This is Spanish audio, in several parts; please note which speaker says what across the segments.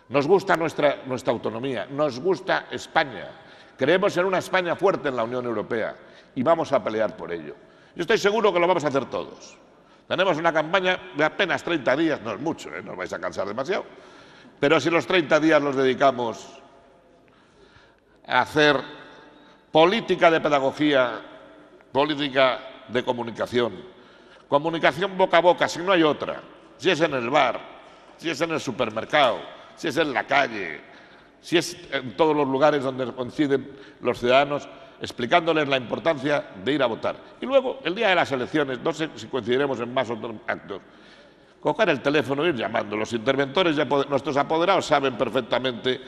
Speaker 1: Nos gusta nuestra autonomía, nos gusta España. Creemos en una España fuerte en la Unión Europea y vamos a pelear por ello. Yo estoy seguro que lo vamos a hacer todos. Tenemos una campaña de apenas 30 días, no es mucho, no os vais a cansar demasiado, pero si los 30 días los dedicamos a hacer política de pedagogía, política de comunicación, comunicación boca a boca, si no hay otra, si es en el bar, si es en el supermercado, si es en la calle, si es en todos los lugares donde coinciden los ciudadanos, explicándoles la importancia de ir a votar. Y luego, el día de las elecciones, no sé si coincidiremos en más otros actos, coger el teléfono e ir llamando. Los interventores, nuestros apoderados, saben perfectamente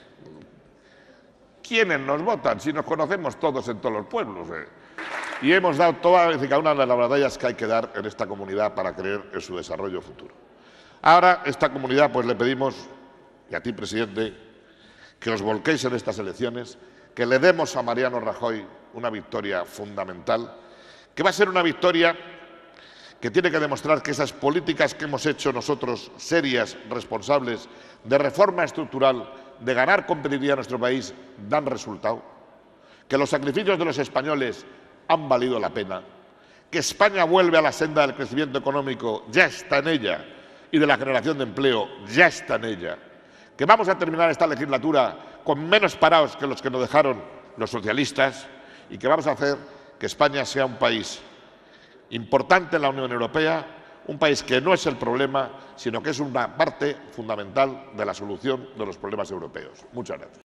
Speaker 1: quiénes nos votan, si nos conocemos todos en todos los pueblos. Y hemos dado todas y cada una de las batallas que hay que dar en esta comunidad para creer en su desarrollo futuro. Ahora, esta comunidad, pues le pedimos, y a ti, presidente, que os volquéis en estas elecciones, que le demos a Mariano Rajoy una victoria fundamental, que va a ser una victoria que tiene que demostrar que esas políticas que hemos hecho nosotros, serias, responsables, de reforma estructural, de ganar competitividad a nuestro país, dan resultado, que los sacrificios de los españoles han valido la pena, que España vuelve a la senda del crecimiento económico, ya está en ella, y de la generación de empleo, ya está en ella, que vamos a terminar esta legislatura con menos parados que los que nos dejaron los socialistas y que vamos a hacer que España sea un país importante en la Unión Europea, un país que no es el problema, sino que es una parte fundamental de la solución de los problemas europeos. Muchas gracias.